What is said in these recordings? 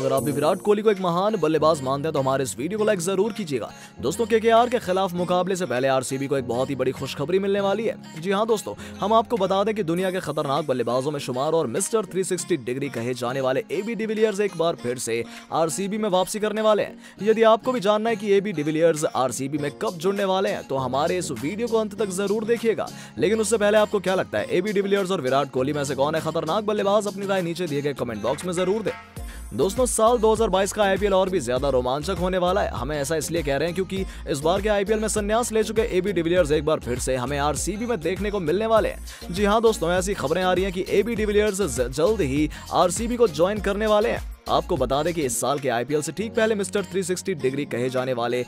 अगर आप भी विराट कोहली को एक महान बल्लेबाज मानते हैं तो हमारे इस वीडियो को लाइक जरूर कीजिएगा। दोस्तों केकेआर के खिलाफ मुकाबले से पहले आरसीबी को एक बहुत ही बड़ी खुशखबरी मिलने वाली है। जी हाँ दोस्तों, हम आपको बता दें कि दुनिया के खतरनाक बल्लेबाजों में शुमार और मिस्टर 360 डिग्री कहे जाने वाले एबी डिविलियर्स एक बार फिर से आरसीबी में वापसी करने वाले हैं। यदि आपको भी जानना है कि एबी डिविलियर्स आरसीबी में कब जुड़ने वाले हैं तो हमारे इस वीडियो को अंत तक जरूर देखिएगा। लेकिन उससे पहले आपको क्या लगता है, एबी डिविलियर्स और विराट कोहली में से कौन है खतरनाक बल्लेबाज? अपनी राय नीचे दिए गए कमेंट बॉक्स में जरूर दें। दोस्तों साल 2022 का आईपीएल और भी ज्यादा रोमांचक होने वाला है। हमें ऐसा इसलिए कह रहे हैं क्योंकि इस बार के आईपीएल में संन्यास ले चुके एबी डिविलियर्स एक बार फिर से हमें आरसीबी में देखने को मिलने वाले हैं। जी हाँ दोस्तों, ऐसी खबरें आ रही हैं कि एबी डिविलियर्स जल्द ही आरसीबी को ज्वाइन करने वाले हैं। आपको बता दें कि इस साल के आईपीएल से ठीक पहले मिस्टर 360 डिग्री कहे जाने वाले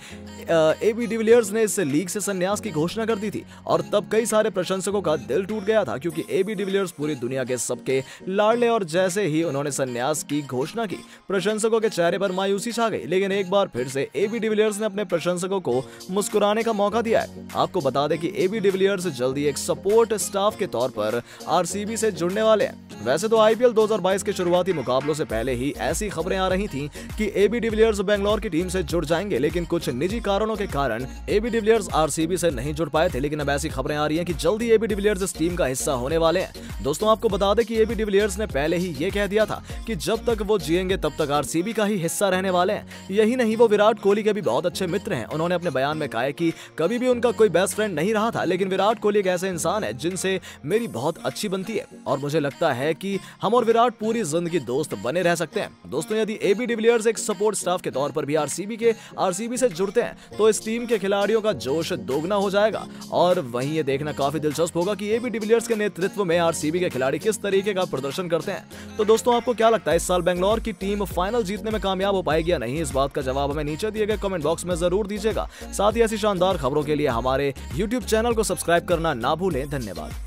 एबी डिविलियर्स ने इस लीग से संन्यास की घोषणा कर दी थी और तब कई सारे प्रशंसकों का दिल टूट गया था क्योंकि एबी डिविलियर्स पूरी दुनिया के सबके लाडले और जैसे ही उन्होंने संन्यास की घोषणा की प्रशंसकों के चेहरे पर मायूसी छा गई। लेकिन एक बार फिर से एबी डिविलियर्स ने अपने प्रशंसकों को मुस्कुराने का मौका दिया है। आपको बता दें कि एबी डिविलियर्स जल्दी एक सपोर्ट स्टाफ के तौर पर आरसीबी से जुड़ने वाले हैं। वैसे तो आईपीएल 2022 के शुरुआती मुकाबलों से पहले ही ऐसी खबरें आ रही थीं कि एबी डिविलियर्स बेंगलोर की टीम से जुड़ जाएंगे, लेकिन कुछ निजी कारणों के कारण एबी डिविलियर्स आरसीबी से नहीं जुड़ पाए थे। लेकिन अब ऐसी खबरें आ रही हैं कि जल्दी एबी डिविलियर्स इस टीम का हिस्सा होने वाले हैं। दोस्तों आपको बता दें कि एबी डिविलियर्स ने पहले ही ये कह दिया था कि जब तक वो जिएंगे तब तक आरसीबी का ही हिस्सा रहने वाले हैं। यही नहीं, वो विराट कोहली के भी बहुत अच्छे मित्र हैं। उन्होंने अपने बयान में कहा है कि कभी भी उनका कोई बेस्ट फ्रेंड नहीं रहा था, लेकिन विराट कोहली एक ऐसे इंसान है जिनसे मेरी बहुत अच्छी बनती है और मुझे लगता है कि हम और विराट पूरी जिंदगी दोस्त बने रह सकते हैं। दोस्तों यदि एबी डिविलियर्स एक सपोर्ट स्टाफ के तौर पर भी आरसीबी से जुड़ते हैं तो इस टीम के खिलाड़ियों का जोश दोगुना हो जाएगा और वहीं ये देखना काफी दिलचस्प होगा कि एबी डिविलियर्स के नेतृत्व में आरसीबी के खिलाड़ी किस तरीके का प्रदर्शन करते हैं। तो दोस्तों आपको क्या लगता है, इस साल बेंगलोर की टीम फाइनल जीतने में कामयाब हो पाएगी या नहीं? इस बात का जवाब हमें नीचे दिए गए कमेंट बॉक्स में जरूर दीजिएगा। साथ ही ऐसी शानदार खबरों के लिए हमारे YouTube चैनल को सब्सक्राइब करना ना भूलें। धन्यवाद।